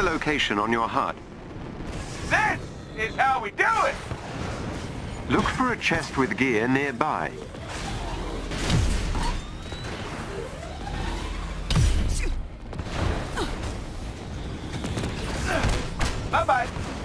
the location on your HUD. This is how we do it! Look for a chest with gear nearby. Bye-bye.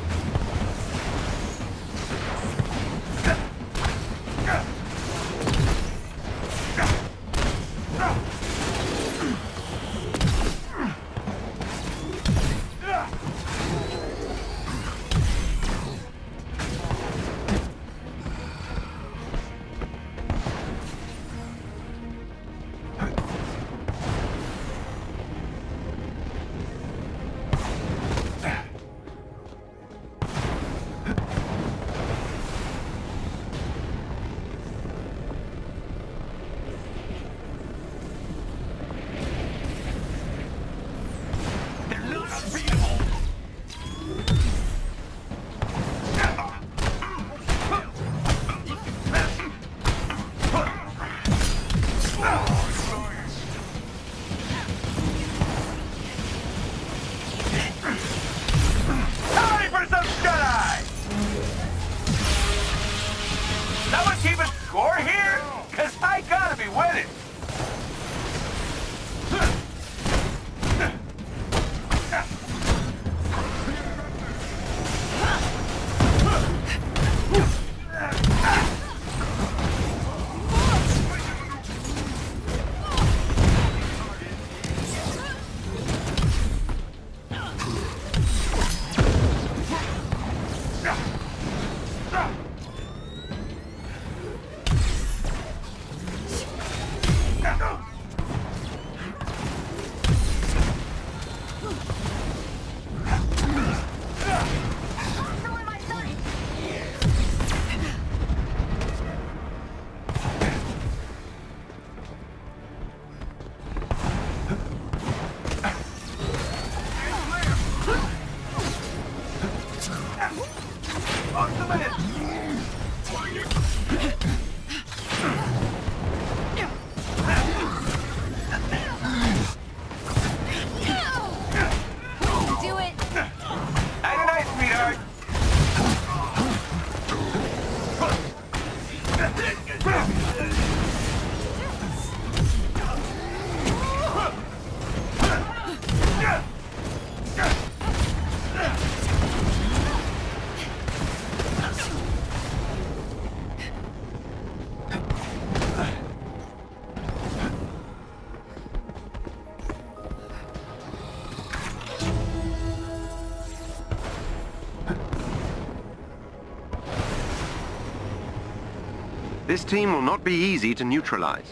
This team will not be easy to neutralize.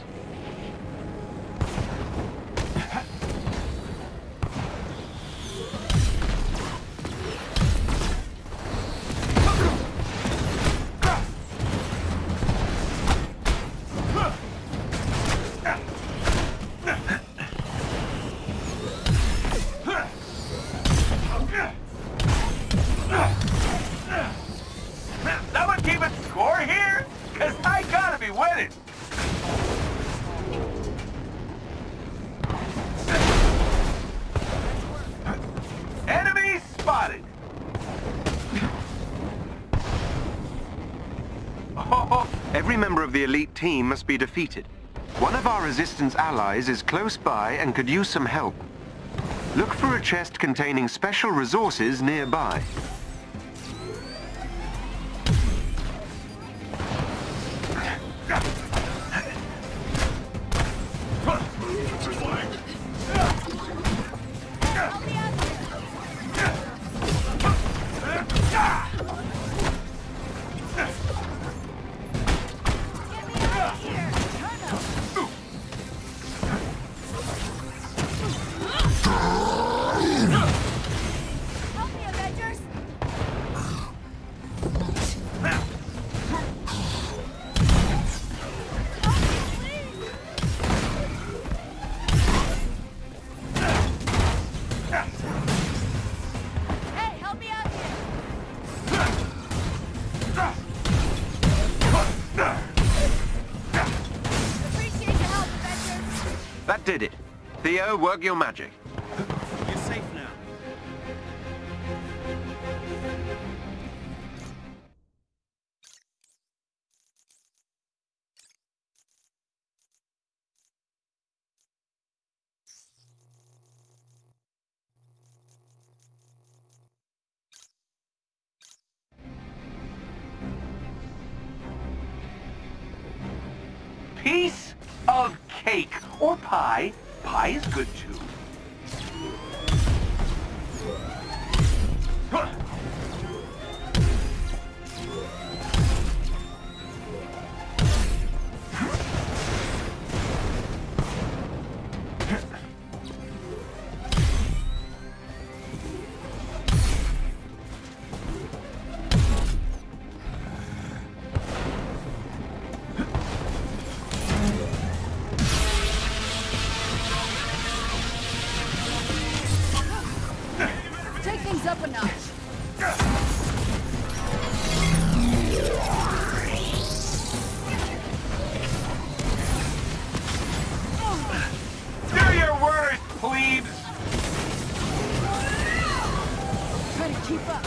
Someone keeping score here? Cause I gotta be winning! Enemy spotted! Oh, every member of the elite team must be defeated. One of our resistance allies is close by and could use some help. Look for a chest containing special resources nearby. That did it. Theo, work your magic. You're safe now. cake or pie. Pie is good too. Take things up a notch. Do your worst, plebes! Try to keep up.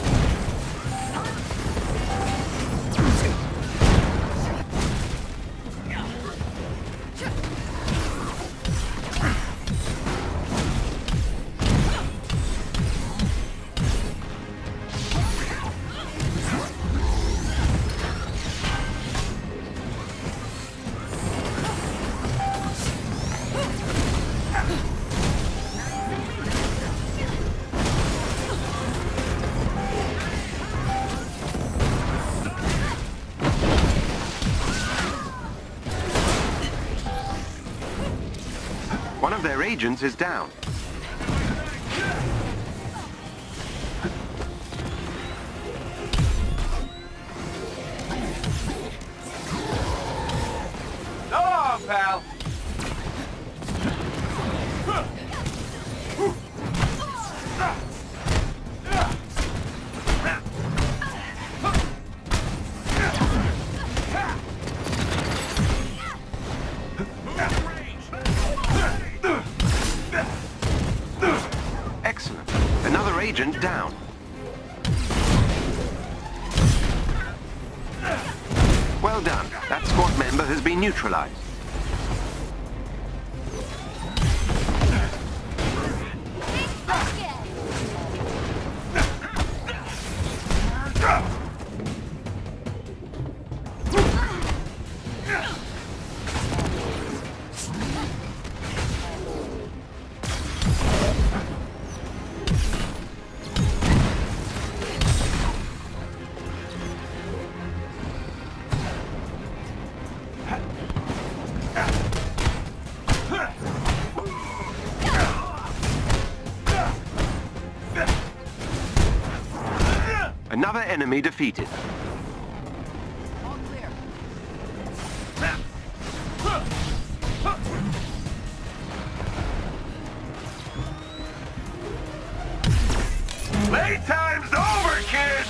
One of their agents is down. So long, pal. Excellent. Another agent down. Well done. That squad member has been neutralized. Another enemy defeated. All clear. Playtime's over, kids!